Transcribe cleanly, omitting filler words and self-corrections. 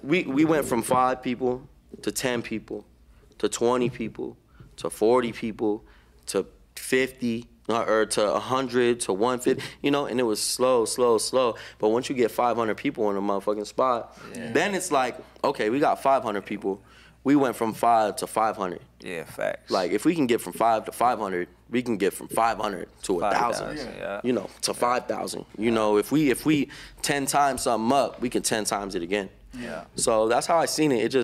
we went from 5 people to 10 people to 20 people to 40 people to 50 or to 100 to 150, you know, and it was slow. But once you get 500 people in a motherfucking spot, then it's like, okay, we got 500 people. We went from 5 to 500. Yeah, facts. Like if we can get from 5 to 500, we can get from 500 to 1,000. You know, to 5,000. You know, if we 10 times something up, we can 10 times it again. Yeah. So that's how I seen it. It just